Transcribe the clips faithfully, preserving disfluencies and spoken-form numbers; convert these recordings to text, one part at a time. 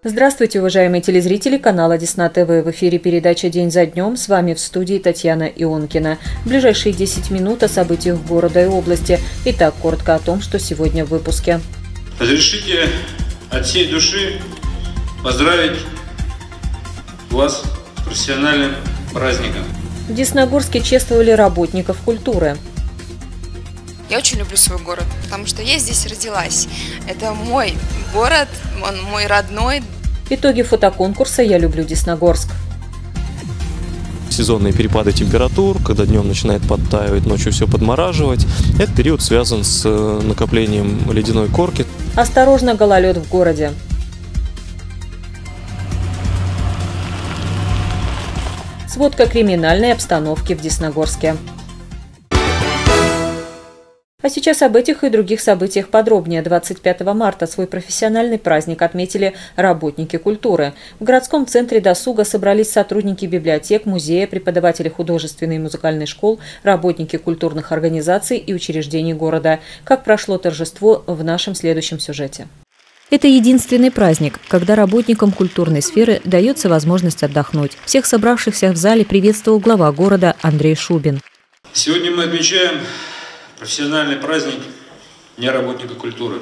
Здравствуйте, уважаемые телезрители канала Десна ТВ. В эфире передача «День за днем». С вами в студии Татьяна Ионкина. В ближайшие десять минут о событиях города и области. Итак, коротко о том, что сегодня в выпуске. Разрешите от всей души поздравить вас с профессиональным праздником. В Десногорске чествовали работников культуры. Я очень люблю свой город, потому что я здесь родилась. Это мой город, он мой родной. Итоги фотоконкурса «Я люблю Десногорск». Сезонные перепады температур, когда днем начинает подтаивать, ночью все подмораживать. Этот период связан с накоплением ледяной корки. Осторожно, гололед в городе. Сводка криминальной обстановки в Десногорске. А сейчас об этих и других событиях подробнее. двадцать пятого марта свой профессиональный праздник отметили работники культуры. В городском центре досуга собрались сотрудники библиотек, музея, преподаватели художественной и музыкальной школ, работники культурных организаций и учреждений города. Как прошло торжество, в нашем следующем сюжете. Это единственный праздник, когда работникам культурной сферы дается возможность отдохнуть. Всех собравшихся в зале приветствовал глава города Андрей Шубин. Сегодня мы отмечаем профессиональный праздник Дня работника культуры.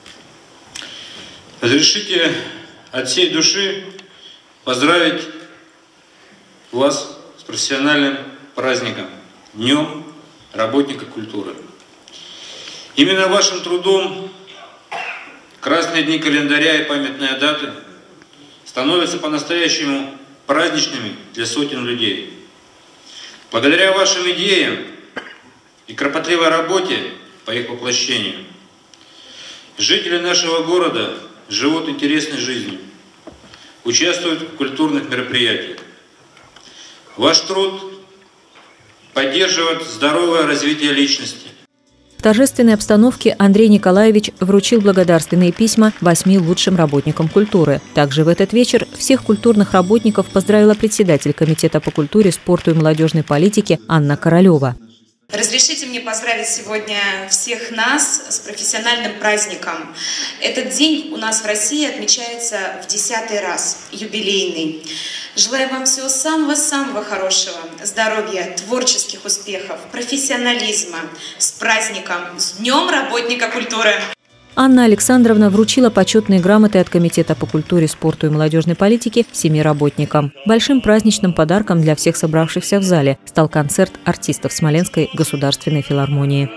Разрешите от всей души поздравить вас с профессиональным праздником, Днем работника культуры. Именно вашим трудом красные дни календаря и памятные даты становятся по-настоящему праздничными для сотен людей. Благодаря вашим идеям и кропотливой работе по их воплощению жители нашего города живут интересной жизнью, участвуют в культурных мероприятиях. Ваш труд поддерживает здоровое развитие личности. В торжественной обстановке Андрей Николаевич вручил благодарственные письма восьми лучшим работникам культуры. Также в этот вечер всех культурных работников поздравила председатель Комитета по культуре, спорту и молодежной политике Анна Королева. Разрешите мне поздравить сегодня всех нас с профессиональным праздником. Этот день у нас в России отмечается в десятый раз, юбилейный. Желаю вам всего самого-самого хорошего, здоровья, творческих успехов, профессионализма. С праздником, с Днем работника культуры! Анна Александровна вручила почетные грамоты от Комитета по культуре, спорту и молодежной политике семи работникам. Большим праздничным подарком для всех собравшихся в зале стал концерт артистов Смоленской государственной филармонии.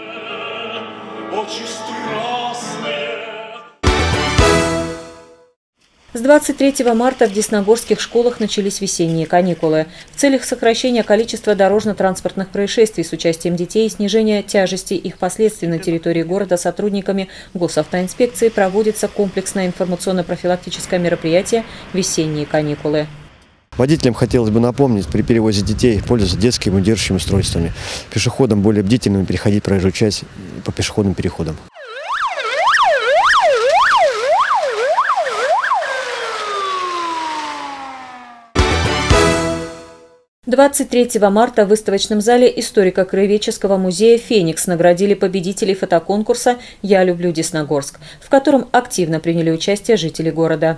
С двадцать третьего марта в десногорских школах начались весенние каникулы. В целях сокращения количества дорожно-транспортных происшествий с участием детей и снижения тяжести их последствий на территории города сотрудниками госавтоинспекции проводится комплексное информационно-профилактическое мероприятие «Весенние каникулы». Водителям хотелось бы напомнить, при перевозе детей пользоваться детскими удерживающими устройствами. Пешеходам более бдительными переходить проезжую часть по пешеходным переходам. двадцать третьего марта в выставочном зале историко-краеведческого музея «Феникс» наградили победителей фотоконкурса «Я люблю Десногорск», в котором активно приняли участие жители города.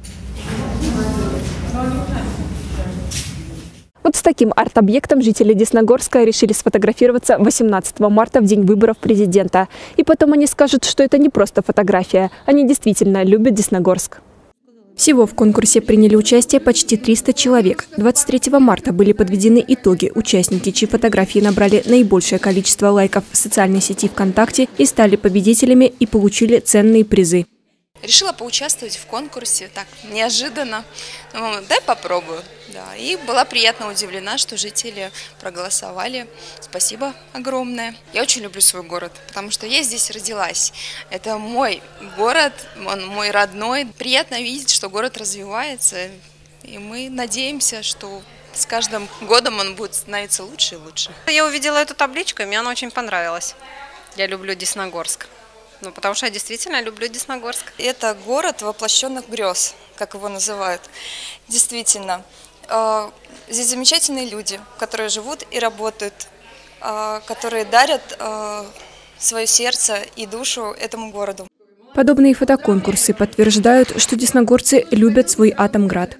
Вот с таким арт-объектом жители Десногорска решили сфотографироваться восемнадцатого марта в день выборов президента. И потом они скажут, что это не просто фотография, они действительно любят Десногорск. Всего в конкурсе приняли участие почти триста человек. двадцать третьего марта были подведены итоги. Участники, чьи фотографии набрали наибольшее количество лайков в социальной сети ВКонтакте, и стали победителями и получили ценные призы. Решила поучаствовать в конкурсе, так, неожиданно. Думаю, дай попробую. Да. И была приятно удивлена, что жители проголосовали. Спасибо огромное. Я очень люблю свой город, потому что я здесь родилась. Это мой город, он мой родной. Приятно видеть, что город развивается. И мы надеемся, что с каждым годом он будет становиться лучше и лучше. Я увидела эту табличку, и мне она очень понравилась. Я люблю Десногорск. Ну, потому что я действительно люблю Десногорск. Это город воплощенных грез, как его называют. Действительно, здесь замечательные люди, которые живут и работают, которые дарят свое сердце и душу этому городу. Подобные фотоконкурсы подтверждают, что десногорцы любят свой Атомград.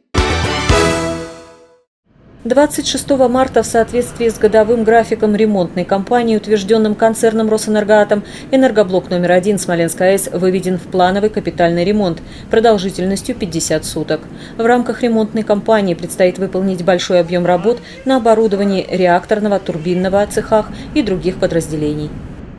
двадцать шестого марта в соответствии с годовым графиком ремонтной кампании, утвержденным концерном «Росэнергоатом», энергоблок номер один Смоленская АЭС выведен в плановый капитальный ремонт продолжительностью пятьдесят суток. В рамках ремонтной кампании предстоит выполнить большой объем работ на оборудовании реакторного, турбинного цехах и других подразделений.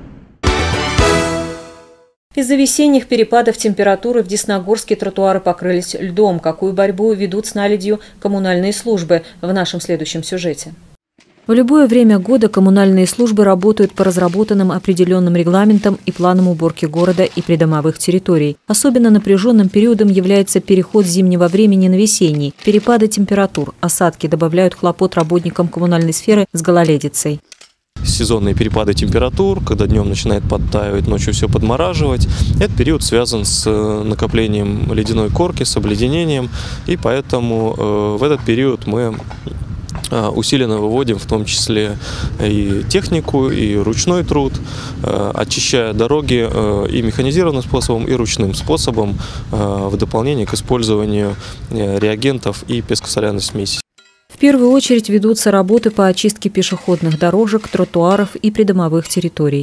Из-за весенних перепадов температуры в Десногорске тротуары покрылись льдом. Какую борьбу ведут с наледью коммунальные службы в нашем следующем сюжете. В любое время года коммунальные службы работают по разработанным определенным регламентам и планам уборки города и придомовых территорий. Особенно напряженным периодом является переход зимнего времени на весенний. Перепады температур, осадки добавляют хлопот работникам коммунальной сферы с гололедицей. Сезонные перепады температур, когда днем начинает подтаивать, ночью все подмораживать. Этот период связан с накоплением ледяной корки, с обледенением, и поэтому э, в этот период мы э, усиленно выводим в том числе и технику, и ручной труд, э, очищая дороги э, и механизированным способом, и ручным способом э, в дополнение к использованию э, реагентов и пескосоляной смеси. В первую очередь ведутся работы по очистке пешеходных дорожек, тротуаров и придомовых территорий.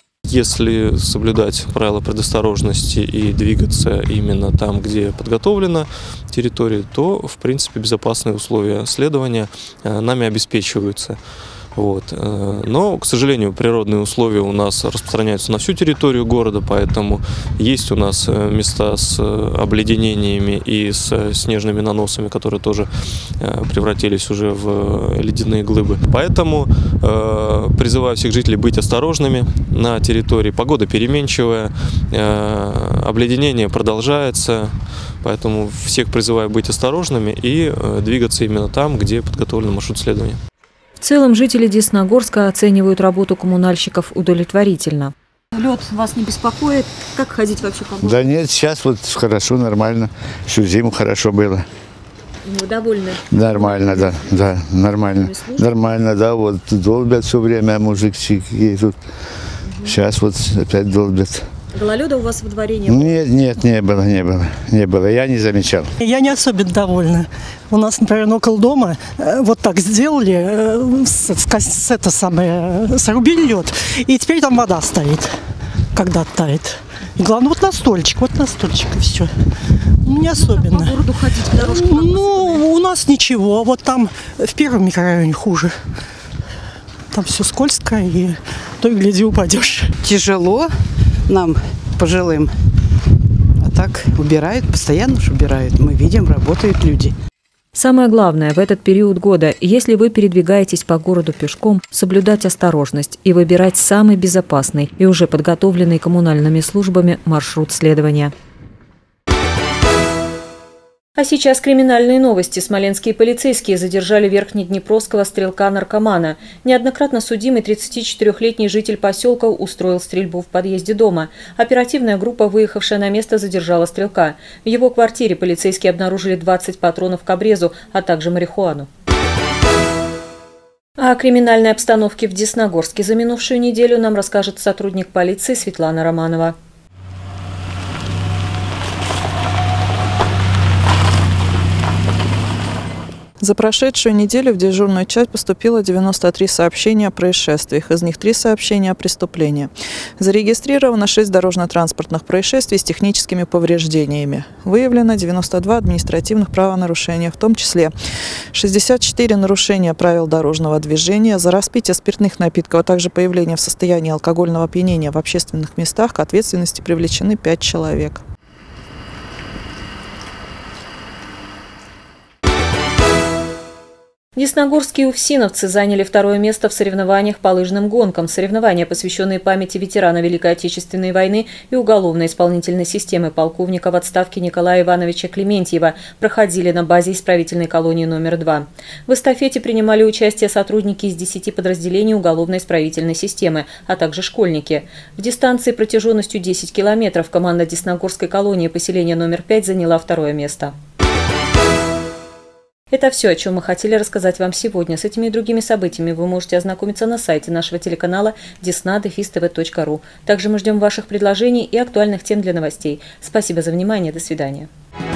Если соблюдать правила предосторожности и двигаться именно там, где подготовлена территория, то, в принципе, безопасные условия следования нами обеспечиваются. Вот. Но, к сожалению, природные условия у нас распространяются на всю территорию города, поэтому есть у нас места с обледенениями и с снежными наносами, которые тоже превратились уже в ледяные глыбы. Поэтому э, призываю всех жителей быть осторожными на территории. Погода переменчивая, э, обледенение продолжается, поэтому всех призываю быть осторожными и э, двигаться именно там, где подготовлен маршрут следования. В целом жители Десногорска оценивают работу коммунальщиков удовлетворительно. Лед вас не беспокоит? Как ходить вообще по городу? Да нет, сейчас вот хорошо, нормально. Всю зиму хорошо было. Вы довольны? Нормально, да, да, нормально. Нормально, да, вот долбят все время, мужики едут. Угу. Сейчас вот опять долбят. Гололеда у вас во дворе не было? Нет, нет, не было, не было, не было, я не замечал. Я не особенно довольна. У нас, например, около дома вот так сделали, с, с, это самое, срубили лед, и теперь там вода стоит, когда оттает. И главное, вот на стольчик, вот на стольчик, и все. Не особенно. По городу ходить, по дорожке? Ну, у нас ничего, вот там в первом микрорайоне хуже. Там все скользко, и то и гляди упадешь. Тяжело нам, пожилым. А так убирают, постоянно же убирают. Мы видим, работают люди. Самое главное в этот период года, если вы передвигаетесь по городу пешком, соблюдать осторожность и выбирать самый безопасный и уже подготовленный коммунальными службами маршрут следования. А сейчас криминальные новости. Смоленские полицейские задержали верхнеднепровского стрелка-наркомана. Неоднократно судимый тридцатичетырёхлетний житель поселка устроил стрельбу в подъезде дома. Оперативная группа, выехавшая на место, задержала стрелка. В его квартире полицейские обнаружили двадцать патронов к обрезу, а также марихуану. О криминальной обстановке в Десногорске за минувшую неделю нам расскажет сотрудник полиции Светлана Романова. За прошедшую неделю в дежурную часть поступило девяносто три сообщения о происшествиях, из них три сообщения о преступлении. Зарегистрировано шесть дорожно-транспортных происшествий с техническими повреждениями. Выявлено девяносто два административных правонарушения, в том числе шестьдесят четыре нарушения правил дорожного движения. За распитие спиртных напитков, а также появление в состоянии алкогольного опьянения в общественных местах к ответственности привлечены пять человек. Десногорские уфсиновцы заняли второе место в соревнованиях по лыжным гонкам. Соревнования, посвященные памяти ветерана Великой Отечественной войны и уголовно-исполнительной системы полковника в отставке Николая Ивановича Клементьева, проходили на базе исправительной колонии номер два. В эстафете принимали участие сотрудники из десяти подразделений уголовно-исправительной системы, а также школьники. В дистанции протяженностью десять километров команда Десногорской колонии поселения номер пять заняла второе место. Это все, о чем мы хотели рассказать вам сегодня. С этими и другими событиями вы можете ознакомиться на сайте нашего телеканала десна дефис тэ вэ точка ру. Также мы ждем ваших предложений и актуальных тем для новостей. Спасибо за внимание. До свидания.